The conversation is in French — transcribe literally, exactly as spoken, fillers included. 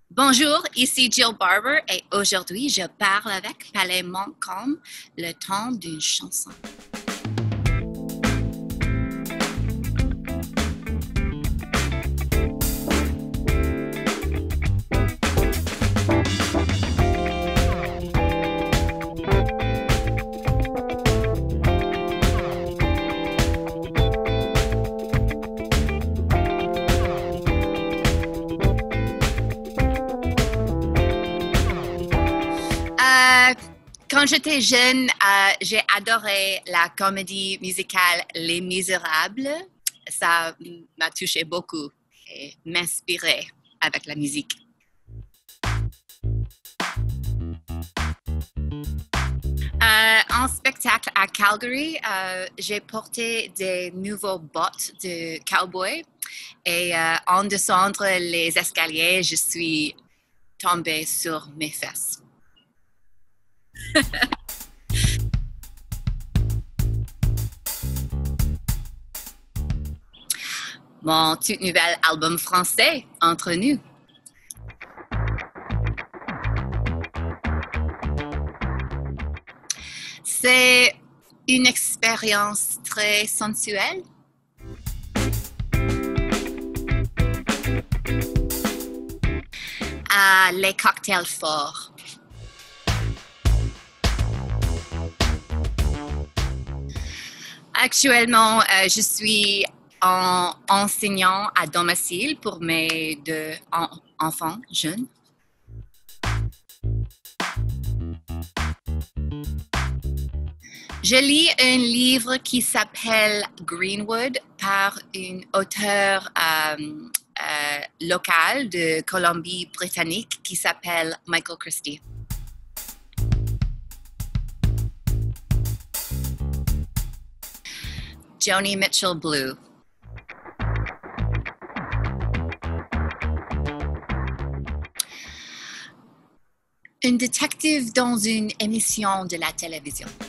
Bonjour, ici Jill Barber et aujourd'hui je parle avec Palais Montcalm, le temps d'une chanson. Euh, quand j'étais jeune, euh, j'ai adoré la comédie musicale Les Misérables. Ça m'a touché beaucoup et m'inspirait avec la musique. Euh, en spectacle à Calgary, euh, j'ai porté des nouveaux bottes de cowboy et euh, en descendre les escaliers, je suis tombée sur mes fesses. Mon tout nouvel album français, Entre nous. C'est une expérience très sensuelle. Ah, les cocktails forts. Actuellement, euh, je suis en enseignant à domicile pour mes deux en enfants jeunes. Je lis un livre qui s'appelle Greenwood par une auteure euh, euh, locale de Colombie-Britannique qui s'appelle Michael Christie. Joni Mitchell Blue. Un détective dans une émission de la télévision.